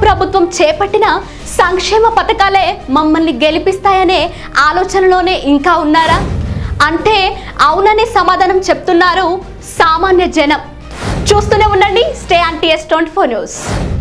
ప్రభుత్వం చేపట్టిన సంక్షేమ పథకాలే మమ్మల్ని గెలిపిస్తాయనే ఆలోచనలోనే ఇంకా ఉన్నారా అంటే అవుననే సమాధానం చెప్తున్నారు సామాన్య జనం. చూస్తూనే ఉండండి. Stay on TS24 news.